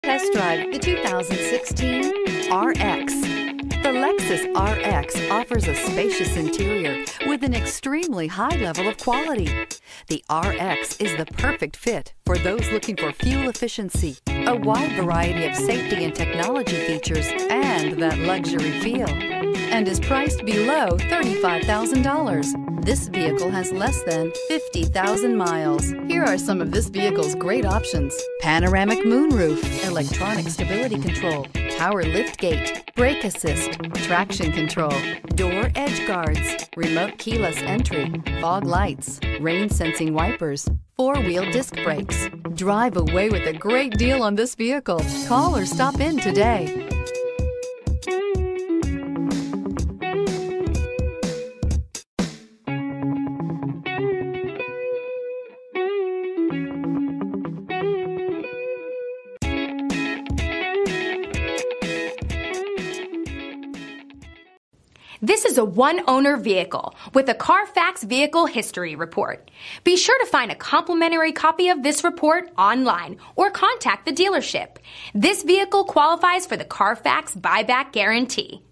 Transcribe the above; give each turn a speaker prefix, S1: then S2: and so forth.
S1: Test drive the 2016 RX. The Lexus RX offers a spacious interior with an extremely high level of quality. The RX is the perfect fit for those looking for fuel efficiency, a wide variety of safety and technology features, and that luxury feel, and is priced below $35,000. This vehicle has less than 50,000 miles. Here are some of this vehicle's great options: panoramic moonroof, electronic stability control, power liftgate, brake assist, traction control, door edge guards, remote keyless entry, fog lights, rain sensing wipers, four-wheel disc brakes. Drive away with a great deal on this vehicle. Call or stop in today.
S2: This is a one-owner vehicle with a Carfax Vehicle History Report. Be sure to find a complimentary copy of this report online or contact the dealership. This vehicle qualifies for the Carfax Buyback Guarantee.